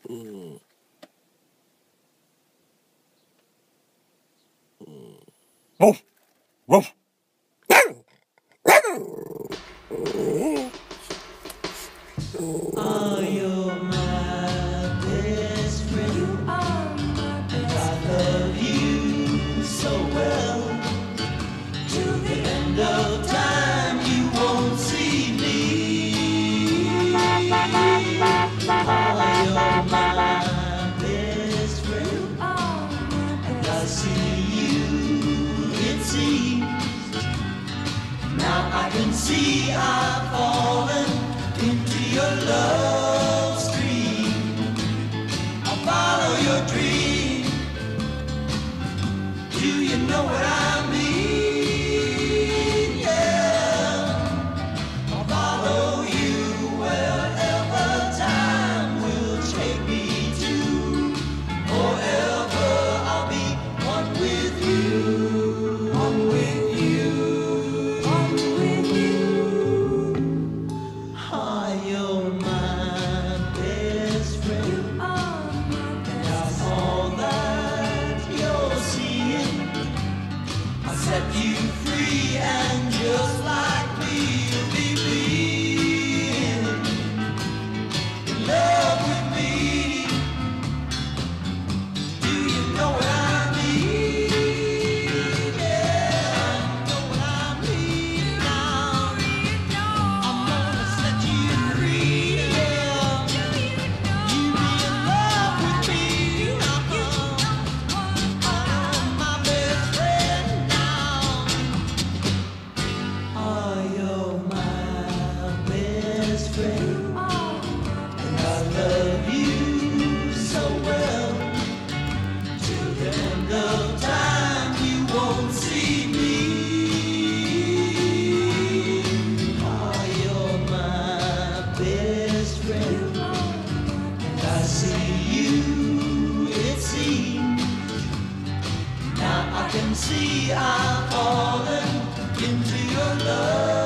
Woof, woof. Oh, you're my best friend. You are my best friend. I love you so well. To the end of time, you won't see me. Oh, you're my best friend. You are my best friend. And I see you, it seems. Now I can see I've fallen into your love stream. I'll follow your dream. Do you know what I mean? Yeah. I'll follow you wherever time will take me to. Forever I'll be one with you. One with you. One with you. Ah, you're my best friend. You are my best friend. That's all that you're seeing. I set you free and just like me, you'll be being in love with me. Do you know what I mean? Yeah, you know what I mean now. I'm gonna set you free, yeah. You be in love with me. I'm my best friend now. Oh, you're my best friend. And I love you so well. Till the end of time, you won't see me. Oh, you're my best friend. And I see you, it seems. Now I can see I've fallen into your love.